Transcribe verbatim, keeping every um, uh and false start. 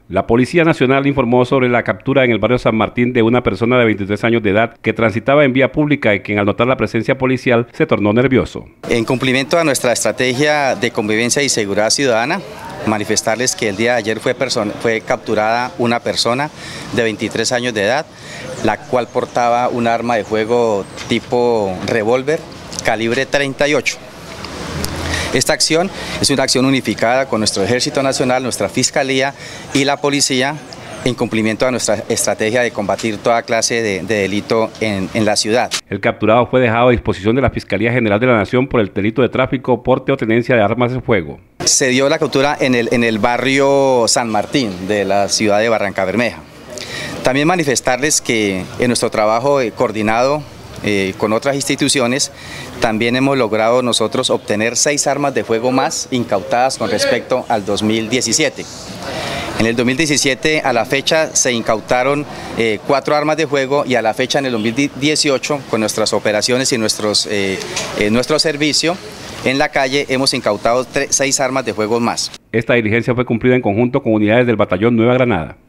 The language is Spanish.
La Policía Nacional informó sobre la captura en el barrio San Martín de una persona de veintitrés años de edad que transitaba en vía pública y quien al notar la presencia policial se tornó nervioso. En cumplimiento a nuestra estrategia de convivencia y seguridad ciudadana, manifestarles que el día de ayer fue, fue capturada una persona de veintitrés años de edad, la cual portaba un arma de fuego tipo revólver calibre treinta y ocho. Esta acción es una acción unificada con nuestro Ejército Nacional, nuestra Fiscalía y la Policía en cumplimiento a nuestra estrategia de combatir toda clase de, de delito en, en la ciudad. El capturado fue dejado a disposición de la Fiscalía General de la Nación por el delito de tráfico, porte o tenencia de armas de fuego. Se dio la captura en el, en el barrio San Martín de la ciudad de Barrancabermeja. También manifestarles que en nuestro trabajo coordinado Eh, con otras instituciones, también hemos logrado nosotros obtener seis armas de fuego más incautadas con respecto al dos mil diecisiete. En el dos mil diecisiete a la fecha se incautaron eh, cuatro armas de fuego y a la fecha en el dos mil dieciocho con nuestras operaciones y nuestros, eh, eh, nuestro servicio en la calle hemos incautado seis armas de fuego más. Esta diligencia fue cumplida en conjunto con unidades del Batallón Nueva Granada.